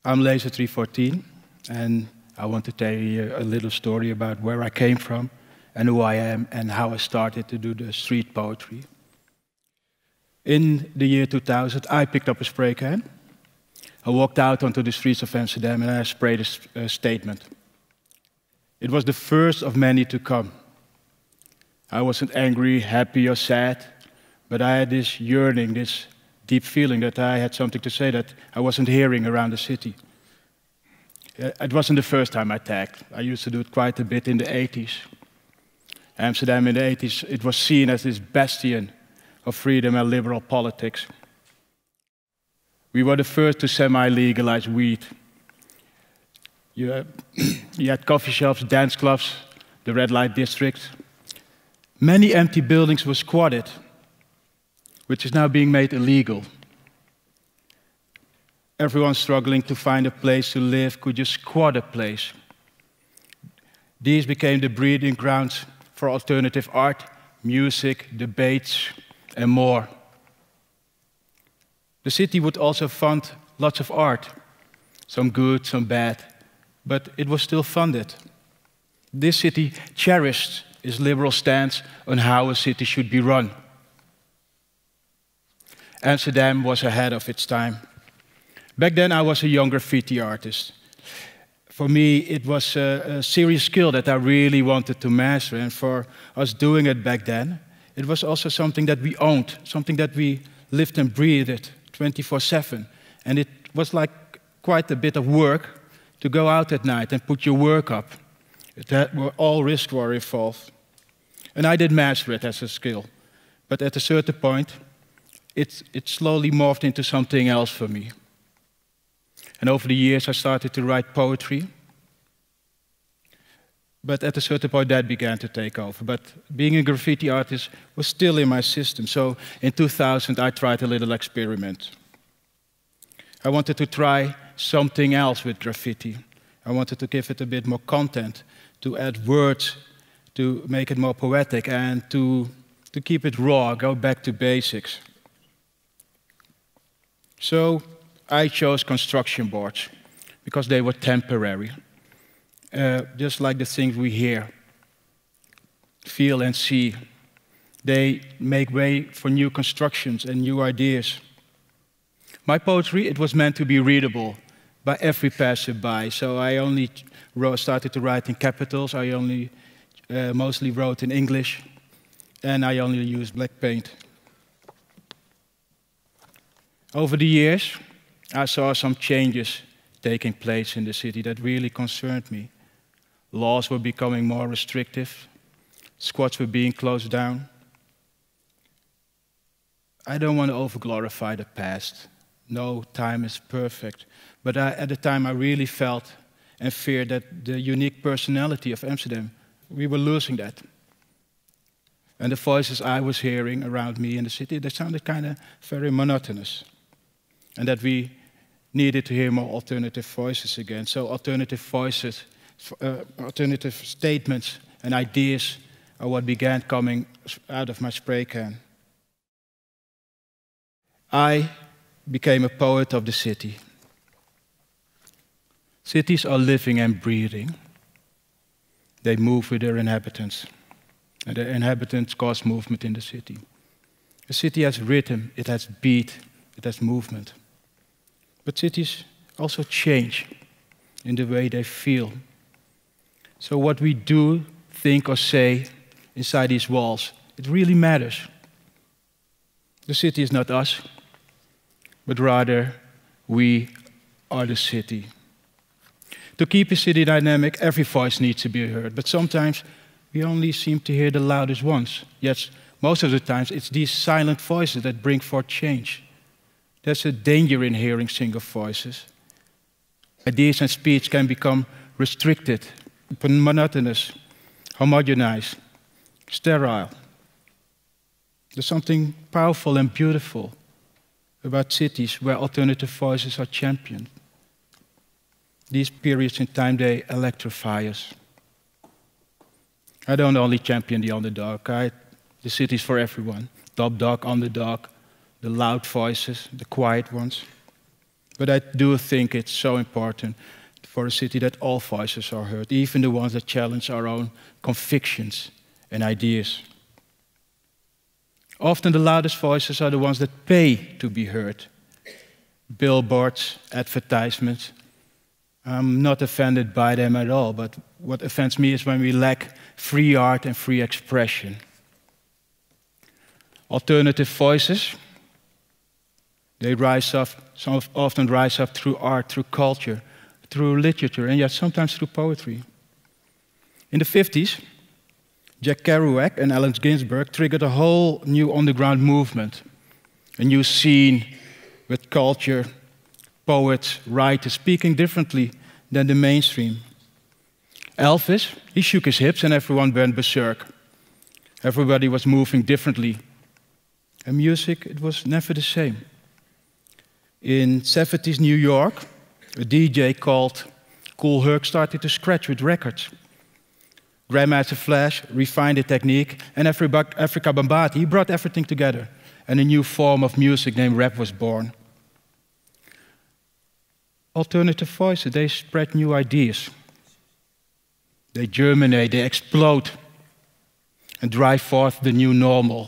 I'm Laser314, and I want to tell you a little story about where I came from and who I am and how I started to do the street poetry. In the year 2000, I picked up a spray can. I walked out onto the streets of Amsterdam and I sprayed a statement. It was the first of many to come. I wasn't angry, happy, or sad, but I had this yearning, this deep feeling that I had something to say that I wasn't hearing around the city. It wasn't the first time I tagged. I used to do it quite a bit in the 80s. Amsterdam in the 80s, it was seen as this bastion of freedom and liberal politics. We were the first to semi-legalize weed. You had coffee shops, dance clubs, the red light district. Many empty buildings were squatted, which is now being made illegal. Everyone struggling to find a place to live could just squat a place. These became the breeding grounds for alternative art, music, debates, and more. The city would also fund lots of art, some good, some bad, but it was still funded. This city cherished its liberal stance on how a city should be run. Amsterdam was ahead of its time. Back then, I was a young graffiti artist. For me, it was a serious skill that I really wanted to master, and for us doing it back then, it was also something that we owned, something that we lived and breathed 24/7. And it was like quite a bit of work to go out at night and put your work up. All risks were involved. And I did master it as a skill. But at a certain point, it slowly morphed into something else for me. And over the years, I started to write poetry. But at a certain point, that began to take over. But being a graffiti artist was still in my system. So in 2000, I tried a little experiment. I wanted to try something else with graffiti. I wanted to give it a bit more content, to add words, to make it more poetic, and to keep it raw, go back to basics. So I chose construction boards because they were temporary. Just like the things we hear, feel, and see. They make way for new constructions and new ideas. My poetry, it was meant to be readable by every passerby, so I only started to write in capitals, I only mostly wrote in English, and I only used black paint. Over the years, I saw some changes taking place in the city that really concerned me. Laws were becoming more restrictive. Squats were being closed down. I don't want to overglorify the past. No time is perfect. But at the time, I really felt and feared that the unique personality of Amsterdam, we were losing that. And the voices I was hearing around me in the city, they sounded kind of very monotonous. And that we needed to hear more alternative voices again. So alternative voices, alternative statements and ideas are what began coming out of my spray can. I became a poet of the city. Cities are living and breathing. They move with their inhabitants. And their inhabitants cause movement in the city. A city has rhythm, it has beat, it has movement. But cities also change in the way they feel. So what we do, think, or say inside these walls, it really matters. The city is not us, but rather we are the city. To keep a city dynamic, every voice needs to be heard, but sometimes we only seem to hear the loudest ones. Yet most of the times it's these silent voices that bring forth change. There's a danger in hearing single voices. Ideas and speech can become restricted, monotonous, homogenized, sterile. There's something powerful and beautiful about cities where alternative voices are championed. These periods in time, they electrify us. I don't only champion the underdog. The city's for everyone. Top dog, underdog, the loud voices, the quiet ones. But I do think it's so important for a city that all voices are heard, even the ones that challenge our own convictions and ideas. Often the loudest voices are the ones that pay to be heard. Billboards, advertisements. I'm not offended by them at all, but what offends me is when we lack free art and free expression. Alternative voices, they rise up, often rise up through art, through culture, through literature, and yet sometimes through poetry. In the 50s, Jack Kerouac and Allen Ginsberg triggered a whole new underground movement, a new scene with culture, poets, writers speaking differently than the mainstream. Elvis, he shook his hips and everyone went berserk. Everybody was moving differently. And music, it was never the same. In 70s New York, a DJ called Kool Herc started to scratch with records. Grandmaster Flash refined the technique, and Afrika Bambaataa, he brought everything together. And a new form of music named rap was born. Alternative voices, they spread new ideas. They germinate, they explode, and drive forth the new normal.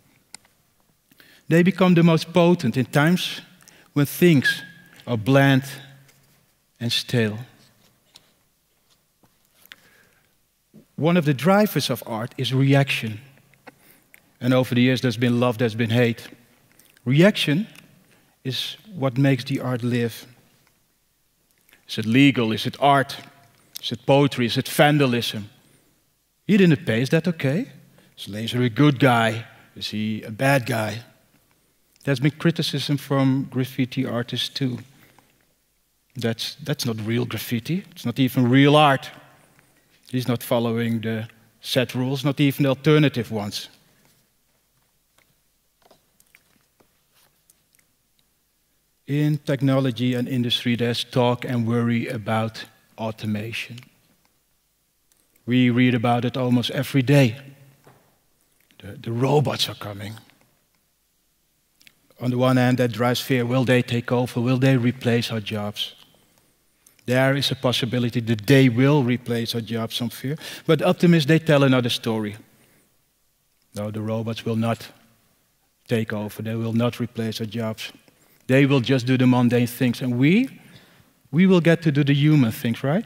They become the most potent in times when things are bland and stale. One of the drivers of art is reaction. And over the years, there's been love, there's been hate. Reaction is what makes the art live. Is it legal? Is it art? Is it poetry? Is it vandalism? He didn't pay, is that okay? Is Laser a good guy? Is he a bad guy? There's been criticism from graffiti artists too. That's not real graffiti. It's not even real art. He's not following the set rules, not even the alternative ones. In technology and industry, there's talk and worry about automation. We read about it almost every day. The robots are coming. On the one hand, that drives fear. Will they take over? Will they replace our jobs? There is a possibility that they will replace our jobs, some fear. But optimists, they tell another story. No, the robots will not take over. They will not replace our jobs. They will just do the mundane things. And we will get to do the human things, right?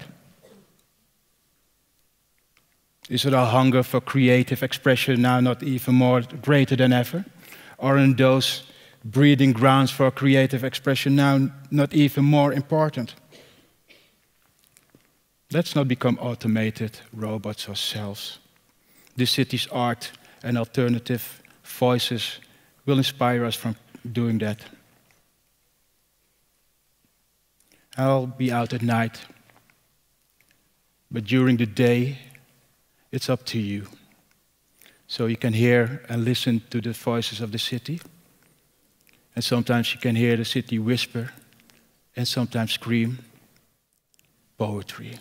Is it our hunger for creative expression now not even more greater than ever? Aren't those breeding grounds for creative expression now not even more important? Let's not become automated robots ourselves. This city's art and alternative voices will inspire us from doing that. I'll be out at night, but during the day, it's up to you. So you can hear and listen to the voices of the city. And sometimes you can hear the city whisper and sometimes scream poetry.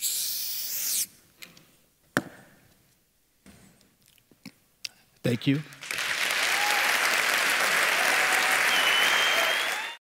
Thank you.